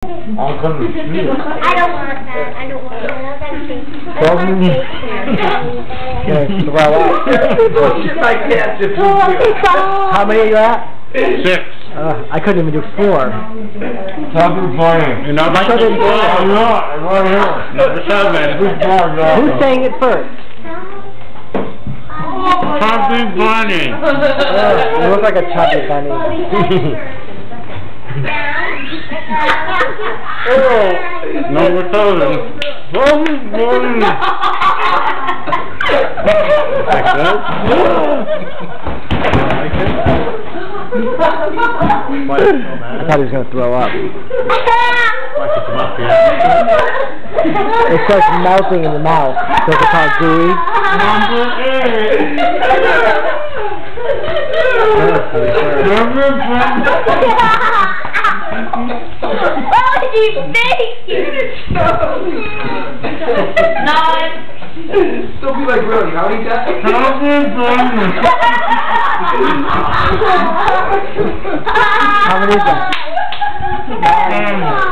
I'll come to see it. I don't want that. I don't want that. Well, how many are you at? 6. I couldn't even do 4. Top of playing. You're not right here. I'm right here. Number 7. Who's saying it first? Chubby bunny. You look like a chubby bunny. Number 7. Chubby bunny. Like this? I thought he was going to throw up. It starts melting in the mouth, so it's all gooey. Number 8. Number 10. What did you think? 9. Don't be like Brody. How many times? How many is that?